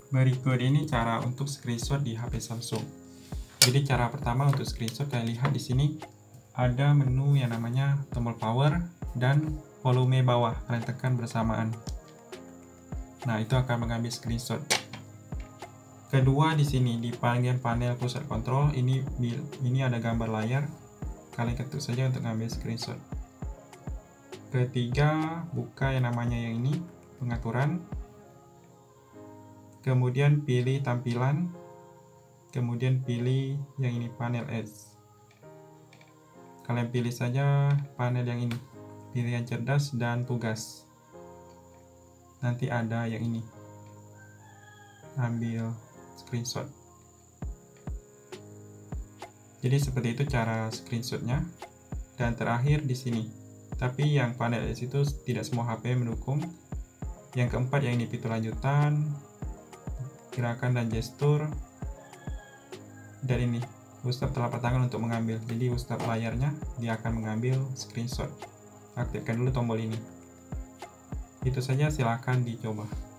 Berikut ini cara untuk screenshot di HP Samsung. Jadi cara pertama untuk screenshot, kalian lihat di sini ada menu yang namanya tombol power dan volume bawah, kalian tekan bersamaan. Nah, itu akan mengambil screenshot. Kedua, di sini di bagian panel pusat kontrol ini ada gambar layar, kalian ketuk saja untuk mengambil screenshot. Ketiga, buka yang namanya yang ini, pengaturan. Kemudian pilih tampilan, kemudian pilih yang ini, panel Edge. Kalian pilih saja panel yang ini, pilihan cerdas dan tugas. Nanti ada yang ini, ambil screenshot. Jadi seperti itu cara screenshotnya. Dan terakhir di sini, tapi yang panel Edge itu tidak semua HP mendukung. Yang keempat yang ini, fitur lanjutan, gerakan dan gestur, dan ini Ustaz telapak tangan untuk mengambil. Jadi Ustaz layarnya dia akan mengambil screenshot. Aktifkan dulu tombol ini. Itu saja, silakan dicoba.